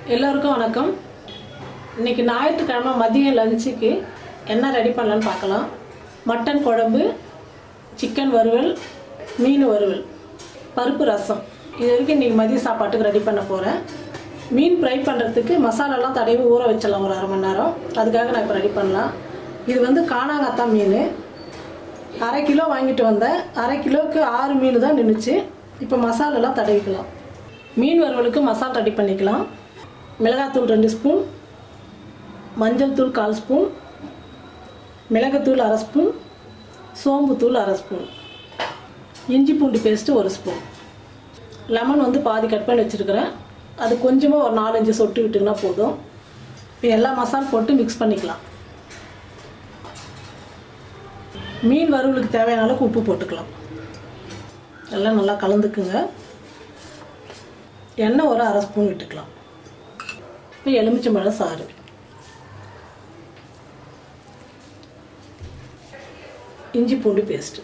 எல்லோருக்கும் வணக்கம். இன்னைக்கு ஞாயிற்றுக்கிழமை மதியம் லஞ்சுக்கு என்ன ரெடி பண்ணலான்னு பார்க்கலாம். மட்டன் குழம்பு, சிக்கன் வறுவல், மீன் வறுவல், பருப்பு ரசம். இது வரைக்கும் இன்றைக்கி மதிய சாப்பாட்டுக்கு ரெடி பண்ண போகிறேன். மீன் ஃப்ரை பண்ணுறதுக்கு மசாலாலாம் தடவி ஊற வச்சிடலாம் ஒரு 1/2 மணி நேரம். அதுக்காக நான் இப்போ ரெடி பண்ணலாம். இது வந்து காணாங்கத்தான் மீன். 1/2 கிலோ வாங்கிட்டு வந்தேன். 1/2 கிலோவுக்கு 6 மீன் தான் நின்றுச்சு. இப்போ மசாலாலாம் தடவிக்கலாம். மீன் வறுவலுக்கு மசாலா ரெடி பண்ணிக்கலாம். மிளகாத்தூள் 2 ஸ்பூன், மஞ்சள் தூள் 1/4 ஸ்பூன், மிளகுத்தூள் 1/2 ஸ்பூன், சோம்புத்தூள் 1/2 ஸ்பூன், இஞ்சி பூண்டு பேஸ்ட்டு 1 ஸ்பூன், லெமன் வந்து பாதி கட் பண்ணி வச்சுருக்கிறேன். அது கொஞ்சமாக ஒரு 4-5 சொட்டு விட்டுங்கன்னா போதும். இப்போ எல்லா மசாலா போட்டு மிக்ஸ் பண்ணிக்கலாம். மீன் வறுவலுக்கு தேவையான அளவுக்கு உப்பு போட்டுக்கலாம். எல்லாம் நல்லா கலந்துக்குங்க. எண்ணெய் ஒரு 1/2 ஸ்பூன் விட்டுக்கலாம். இப்போ எலுமிச்சம்பழம் சாறு, இஞ்சி பூண்டு பேஸ்ட்டு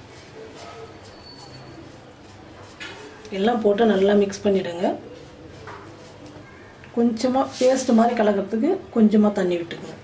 எல்லாம் போட்டு நல்லா மிக்ஸ் பண்ணிவிடுங்க. கொஞ்சமாக பேஸ்ட் மாதிரி கலக்கிறதுக்கு கொஞ்சமாக தண்ணி விட்டுக்குங்க.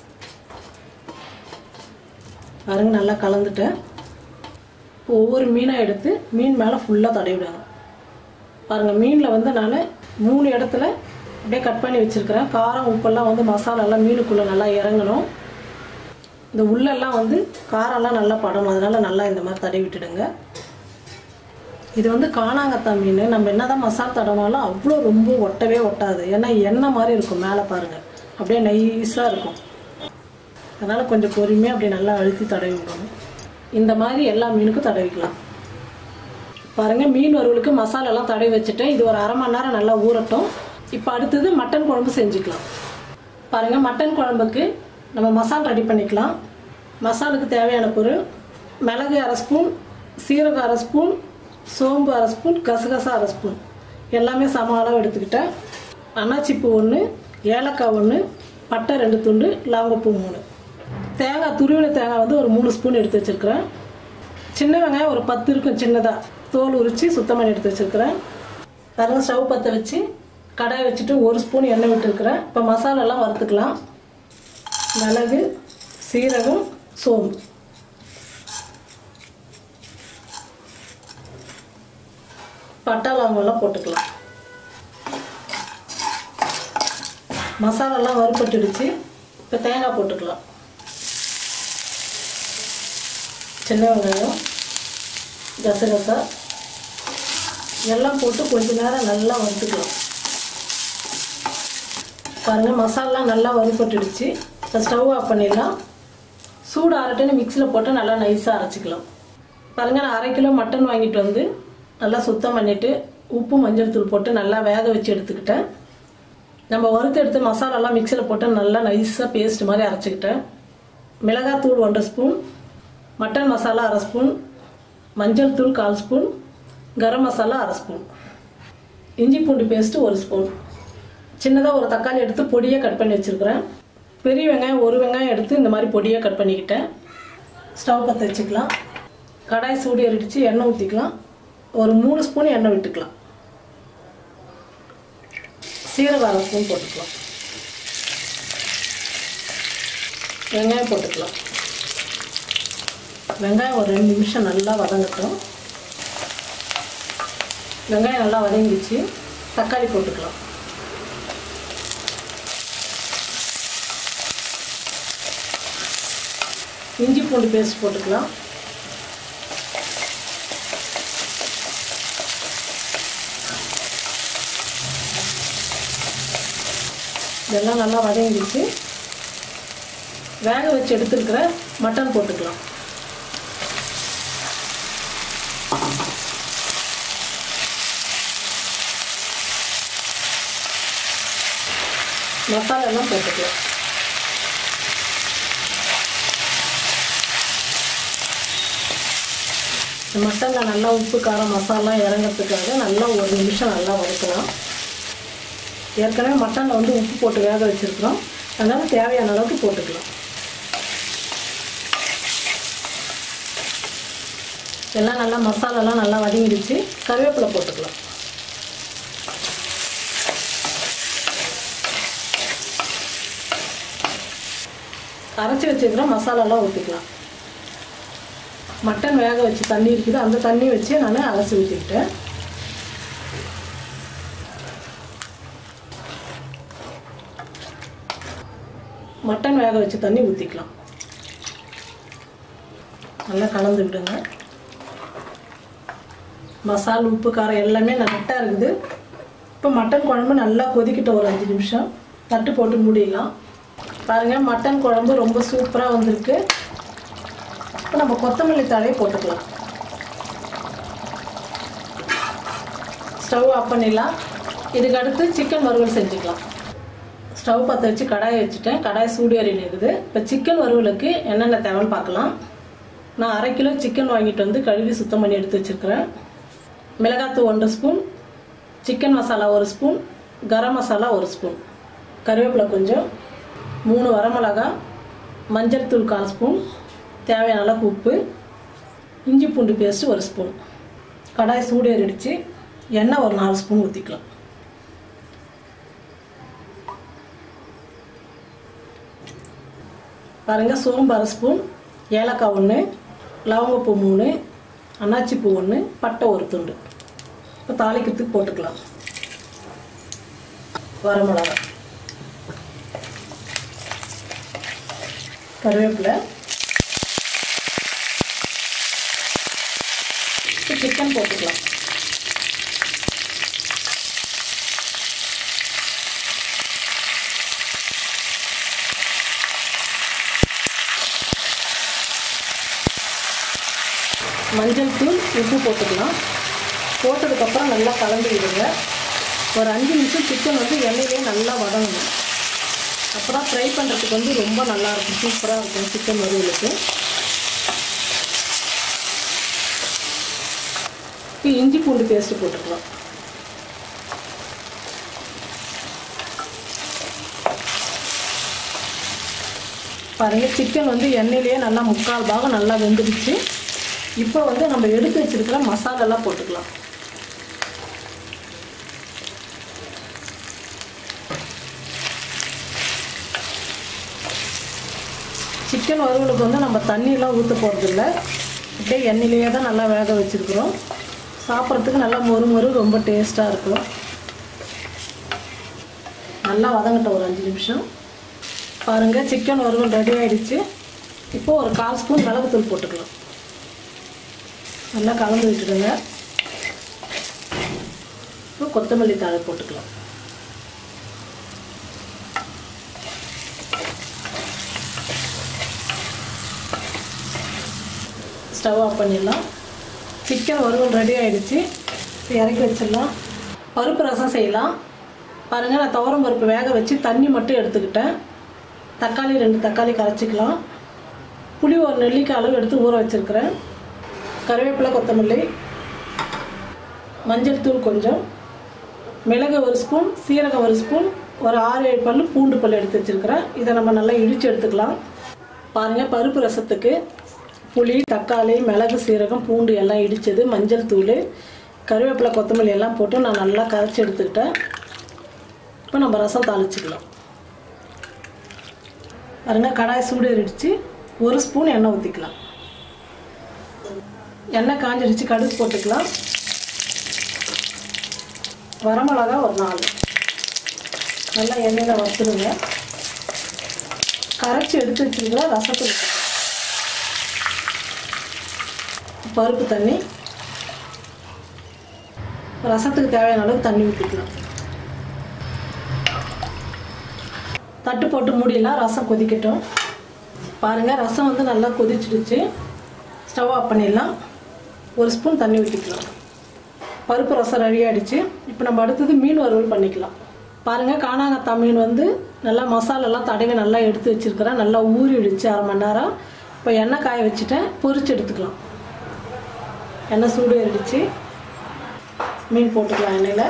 பாருங்க, நல்லா கலந்துட்டேன். இப்போ ஒவ்வொரு மீனாக எடுத்து மீன் மேலே ஃபுல்லாக தடவிடுங்க. பாருங்கள், மீனில் வந்து நான் 3 இடத்துல அப்படியே கட் பண்ணி வச்சுருக்கிறேன். காரம் உப்பெல்லாம் வந்து மசாலாலாம் மீனுக்குள்ளே நல்லா இறங்கணும். இந்த உள்ளெல்லாம் வந்து காரம்லாம் நல்லா படணும். அதனால் நல்லா இந்த மாதிரி தடவி விட்டுடுங்க. இது வந்து காணாங்கத்தான் மீன். நம்ம என்ன தான் மசாலா தடவினாலும் அவ்வளோ ரொம்ப ஒட்டவே ஒட்டாது. ஏன்னா எண்ணெய் மாதிரி இருக்கும் மேலே பாருங்கள், அப்படியே நைஸாக இருக்கும். அதனால் கொஞ்சம் பொறுமையாக அப்படி நல்லா அழுத்தி தடவி விடணும். இந்த மாதிரி எல்லா மீனுக்கும் தடவிக்கலாம். பாருங்கள், மீன் வறுவலுக்கு மசாலாலாம் தடவி வச்சுட்டேன். இது ஒரு 1/2 மணி நேரம் நல்லா ஊறட்டும். இப்போ அடுத்தது மட்டன் குழம்பு செஞ்சுக்கலாம். பாருங்கள், மட்டன் குழம்புக்கு நம்ம மசாலா ரெடி பண்ணிக்கலாம். மசாலுக்கு தேவையான பொருள்: மிளகு 1/2 ஸ்பூன், சீரகம் 1/2 ஸ்பூன், சோம்பு 1/2 ஸ்பூன், கசகசா 1/2 ஸ்பூன், எல்லாமே சம அளவு எடுத்துக்கிட்டேன். அன்னாச்சிப்பூ 1, ஏலக்காய் 1, பட்டை 2 துண்டு, லவங்கப்பூ 3. தேங்காய், துருவின தேங்காய் வந்து ஒரு 3 ஸ்பூன் எடுத்து வச்சுருக்கிறேன். சின்ன வெங்காயம் ஒரு 10 இருக்கும், சின்னதாக தோல் உரித்து சுத்தம் பண்ணி எடுத்து வச்சுருக்கிறேன். பாருங்க, ஸ்டவ் பற்ற வச்சு கடாயை வச்சுட்டு 1 ஸ்பூன் எண்ணெய் விட்டுருக்கிறேன். இப்போ மசாலாலாம் வறுத்துக்கலாம். மிளகு, சீரகம், சோம்பு, பட்டை லவங்கெல்லாம் போட்டுக்கலாம். மசாலாலாம் வறுப்பட்டுடுச்சு. இப்போ தேங்காய் போட்டுக்கலாம். சின்ன வெங்காயம், கசகசா எல்லாம் போட்டு கொஞ்ச நேரம் நல்லா வறுத்துக்கலாம். பாருங்கள், மசாலாலாம் நல்லா வறுப்பட்டுடுச்சு. இப்போ ஸ்டவ் ஆஃப் பண்ணிடலாம். சூடு ஆறட்டுன்னு மிக்சியில் போட்டு நல்லா நைஸாக அரைச்சிக்கலாம். பாருங்கள், நான் 1/2 கிலோ மட்டன் வாங்கிட்டு வந்து நல்லா சுத்தம் பண்ணிவிட்டு உப்பு மஞ்சள் தூள் போட்டு நல்லா வேக வச்சு எடுத்துக்கிட்டேன். நம்ம வறுத்து எடுத்து மசாலாலாம் மிக்சியில் போட்டு நல்லா நைஸாக பேஸ்ட் மாதிரி அரைச்சிக்கிட்டேன். மிளகாத்தூள் 1 ஸ்பூன், மட்டன் மசாலா 1/2 ஸ்பூன், மஞ்சள் தூள் 1/4 ஸ்பூன், கரம் மசாலா 1/2 ஸ்பூன், இஞ்சி பூண்டு பேஸ்ட்டு 1 ஸ்பூன், சின்னதாக ஒரு தக்காளி எடுத்து பொடியாக கட் பண்ணி வச்சுருக்கிறேன். பெரிய வெங்காயம் 1 வெங்காயம் எடுத்து இந்த மாதிரி பொடியாக கட் பண்ணிக்கிட்டேன். ஸ்டவ் பற்ற வச்சுக்கலாம். கடாய் சூடு ஏறிடுச்சு. எண்ணெய் ஊற்றிக்கலாம். ஒரு 3 ஸ்பூன் எண்ணெய் விட்டுக்கலாம். சீரகம் 1/2 ஸ்பூன் போட்டுக்கலாம். வெங்காயம் போட்டுக்கலாம். வெங்காயம் ஒரு 2 நிமிஷம் நல்லா வதங்கட்டும். வெங்காயம் நல்லா வதங்கிடுச்சு. தக்காளி போட்டுக்கலாம். இஞ்சி பூண்டு பேஸ்ட் போட்டுக்கலாம். இதெல்லாம் நல்லா வதங்கிடுச்சு. வேக வச்சு எடுத்துருக்கிற மட்டன் போட்டுக்கலாம். மசாலா எல்லாம் போட்டுக்கலாம். மட்டனில் நல்லா உப்பு காரம் மசாலா இறங்கிறதுக்காக நல்லா 1 நிமிஷம் நல்லா வதக்கலாம். ஏற்கனவே மட்டனில் வந்து உப்பு போட்டு வேக வச்சுருக்கிறோம். அதனால் தேவையான அளவுக்கு போட்டுக்கலாம். எல்லாம் நல்லா மசாலாலாம் நல்லா வதங்கிடுச்சு. கறிவேப்பிலை போட்டுக்கலாம். அரைச்சி வச்சுக்கிற மசாலாலாம் ஊற்றிக்கலாம். மட்டன் வேக வச்சு தண்ணி இருக்குது, அந்த தண்ணி வச்சு நான் அரைச்சி ஊற்றிக்கிட்டேன். மட்டன் வேக வச்சு தண்ணி ஊற்றிக்கலாம். நல்லா கலந்து விடுங்க. மசாலா உப்பு காரம் எல்லாமே கரெக்டாக இருக்குது. இப்போ மட்டன் குழம்பு நல்லா கொதிக்கிட்ட ஒரு 5 நிமிஷம் தட்டு போட்டு மூடிடலாம். பாருங்கள், மட்டன் குழம்பு ரொம்ப சூப்பராக வந்திருக்கு. இப்போ நம்ம கொத்தமல்லி தழையை போட்டுக்கலாம். ஸ்டவ் ஆஃப் பண்ணிடலாம். இதுக்கு அடுத்து சிக்கன் வறுவல் செஞ்சுக்கலாம். ஸ்டவ் பற்ற வச்சு கடாயை வச்சுட்டேன். கடாய் சூடு ஏறின்னு இருக்குது. இப்போ சிக்கன் வறுவலுக்கு என்னென்ன தேவைன்னு பார்க்கலாம். நான் 1/2 கிலோ சிக்கன் வாங்கிட்டு வந்து கழுவி சுத்தம் பண்ணி எடுத்து வச்சுருக்கிறேன். மிளகாத்தூள் 1 spoon, chicken masala 1 spoon, garam masala 1 spoon, கருவேப்பிலை கொஞ்சம், 3 வரமிளகா, மஞ்சள் தூள் 1/4 ஸ்பூன், தேவையான அளவுக்கு உப்பு, இஞ்சி பூண்டு பேஸ்ட்டு 1 ஸ்பூன். கடாய் சூடு ஏறிடுச்சு. எண்ணெய் ஒரு 4 ஸ்பூன் ஊற்றிக்கலாம். பாருங்கள், சோம்பு 1/2 ஸ்பூன், ஏலக்காய் 1, லவங்கப்பூ 3, அன்னாச்சிப்பூ 1, பட்டை 1 துண்டு. இப்போ தாளிக்கிறதுக்கு போட்டுக்கலாம். வரமிளகா, கருவேப்பிலை, சிக்கன் போட்டுக்கலாம். மஞ்சள் தூள், உப்பு போட்டுக்கலாம். போட்டதுக்கப்புறம் நல்லா கலந்து விடுங்க. ஒரு 5 நிமிஷம் சிக்கன் எண்ணெயிலே நல்லா வதங்கணும். அப்புறம் ஃப்ரை பண்ணுறதுக்கு ரொம்ப நல்லாயிருக்கும், சூப்பராக இருக்கும் சிக்கன் வறுவலுக்கு. இப்போ இஞ்சி பூண்டு பேஸ்ட்டு போட்டுக்கலாம். பாருங்கள், சிக்கன் எண்ணெயிலேயே நல்லா 3/4 பாகம் நல்லா வெந்துடுச்சு. இப்போ நம்ம எடுத்து வச்சிருக்கிற மசாலெல்லாம் போட்டுக்கலாம். சிக்கன் வறுவலுக்கு நம்ம தண்ணியெலாம் ஊற்ற போகிறதில்ல. அப்படியே எண்ணெயிலேயே தான் நல்லா வேக வச்சுருக்குறோம். சாப்பிட்றதுக்கு நல்லா மொறு மொறு ரொம்ப டேஸ்ட்டாக இருக்கும். நல்லா வதங்கட்டும் ஒரு 5 நிமிஷம். பாருங்கள், சிக்கன் வறுவல் ரெடி ஆகிடுச்சு. இப்போது ஒரு 1/4 ஸ்பூன் மிளகுத்தூள் போட்டுக்கலாம். நல்லா கலந்து விட்டுடுங்க. இப்போ கொத்தமல்லி தழை போட்டுக்கலாம். ஸ்டவ் ஆஃப் பண்ணிடலாம். சிக்கன் வறுவல் ரெடி ஆகிடுச்சு. இறக்கி வச்சிடலாம். பருப்பு ரசம் செய்யலாம். பாருங்கள், நான் துவரம் பருப்பு வேக வச்சு தண்ணி மட்டும் எடுத்துக்கிட்டேன். தக்காளி 2 தக்காளி கரைச்சிக்கலாம். புளி ஒரு நெல்லிக்காய் அளவு எடுத்து ஊற வச்சுருக்கிறேன். கருவேப்பிலை, கொத்தமல்லி, மஞ்சள் தூள் கொஞ்சம், மிளகு 1 ஸ்பூன், சீரகம் 1 ஸ்பூன், ஒரு 6-7 பல் பூண்டு பல் எடுத்து வச்சுருக்கிறேன். இதை நம்ம நல்லா இடித்து எடுத்துக்கலாம். பாருங்கள், பருப்பு ரசத்துக்கு புளி, தக்காளி, மிளகு, சீரகம், பூண்டு எல்லாம் இடித்தது, மஞ்சள் தூள், கருவேப்பிலை, கொத்தமல்லி எல்லாம் போட்டு நான் நல்லா கரைச்சி எடுத்துக்கிட்டேன். இப்போ நம்ம ரசம் தாளிச்சிக்கலாம். பாருங்கள், கடாய் சூடு ஏறிடுச்சு. 1 ஸ்பூன் எண்ணெய் ஊற்றிக்கலாம். எண்ணெய் காஞ்சிடுச்சு. கடுகு போட்டுக்கலாம். வரமிளகா ஒரு 4 நல்லா எண்ணெயில் வறுத்துடுங்க. கரைச்சி எடுத்து வச்சுருக்கிற ரசத்துக்கு பருப்பு தண்ணி, ரசத்துக்கு தேவையான அளவுக்கு தண்ணி ஊற்றிக்கலாம். தட்டு போட்டு மூடிடலாம். ரசம் கொதிக்கட்டும். பாருங்கள், ரசம் நல்லா கொதிச்சிடுச்சு. ஸ்டவ் ஆஃப் பண்ணிடலாம். 1 ஸ்பூன் தண்ணி ஊற்றிக்கலாம். பருப்பு ரசம் ரெடி ஆகிடுச்சு. இப்போ நம்ம அடுத்தது மீன் வறுவல் பண்ணிக்கலாம். பாருங்கள், காணாங்கத்தாய் மீன் நல்லா மசாலெல்லாம் தடவி நல்லா எடுத்து வச்சுருக்கிறேன். நல்லா ஊறிடுச்சு 1/2 மணி நேரம். இப்போ எண்ணெய் காய வச்சுட்டேன். பொரிச்சு எடுத்துக்கலாம். எண்ணெய் சூடு ஏறிடுச்சு. மீன் போட்டுக்கலாம் எண்ணெயில்.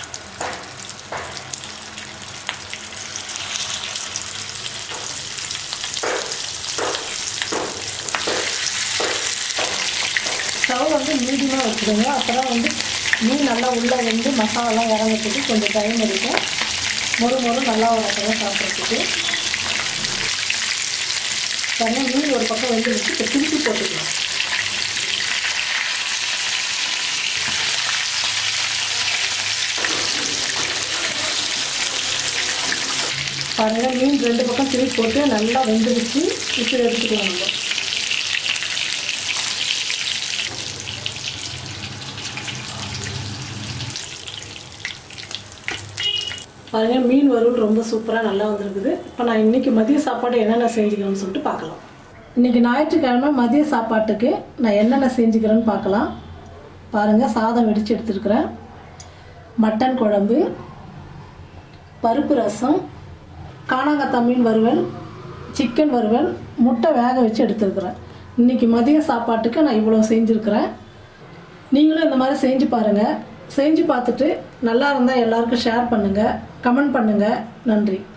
ஸ்டவ் மீடியமாக வச்சுடுங்க. அப்போ தான் மீன் நல்லா உள்ளே மசாலாலாம் இறங்கிறதுக்கு கொஞ்சம் டைம் எடுக்கும். மொறு மொறு நல்லா வரட்டும் சாப்பிட்றதுக்கு. பாருங்கள் மீன் ஒரு பக்கம் வந்து வச்சு இப்போ திருப்பி போட்டுக்கலாம். பாருங்கள் மீன் 2 பக்கம் திருப்பி போட்டு நல்லா வெந்துருச்சு. இப்போ எடுத்துக்கலாம் நம்ம. பாருங்கள் மீன் வறுவல் ரொம்ப சூப்பராக நல்லா வந்திருக்குது. இப்போ நான் இன்றைக்கி மதிய சாப்பாடு என்னென்ன செஞ்சுக்கிறேன்னு சொல்லிட்டு பார்க்கலாம். இன்றைக்கி ஞாயிற்றுக்கிழமை மதிய சாப்பாட்டுக்கு நான் என்னென்ன செஞ்சுக்கிறேன்னு பார்க்கலாம். பாருங்கள் சாதம் வெடித்து எடுத்துருக்கிறேன், மட்டன் குழம்பு, பருப்பு ரசம், காணாங்கத்தான் மீன் வறுவல், சிக்கன் வறுவல், முட்டை வேக வச்சு எடுத்துருக்குறேன். இன்றைக்கி மதிய சாப்பாட்டுக்கு நான் இவ்வளோ செஞ்சுருக்கிறேன். நீங்களும் இந்த மாதிரி செஞ்சு பாருங்கள். செஞ்சு பார்த்துட்டு நல்லா இருந்தால் எல்லாருக்கும் ஷேர் பண்ணுங்கள், கமெண்ட் பண்ணுங்கள். நன்றி.